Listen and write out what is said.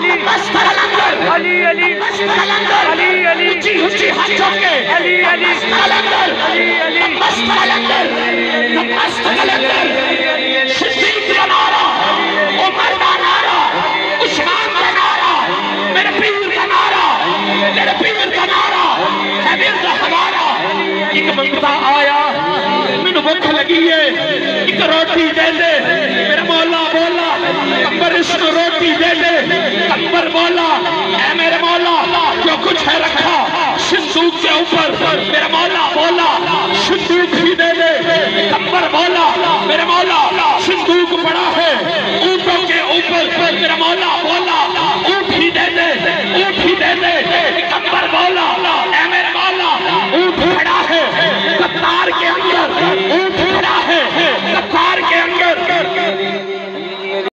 مستر لنگر علی علی مستر لنگر علی علی اونچی اونچی ہاتھ چوک کے علی علی مستر لنگر علی علی مستر لنگر مستر لنگر صدیق کا نعرہ عمر کا نعرہ عثمان کا نعرہ میرے پیر کا نعرہ میرے پیر کا نعرہ حبیب کا ہمارا ایک بندہ آیا میں بھوک لگی ہے ایک روٹی دے دے میرا مولا بولا کمبر اس کو روٹی دے دے کمبر بولا اے میرے مولا جو کچھ ہے رکھا صندوق کے اوپر میرا مولا بولا صندوق ہی دے دے کمبر بولا میرے مولا صندوق پڑا ہے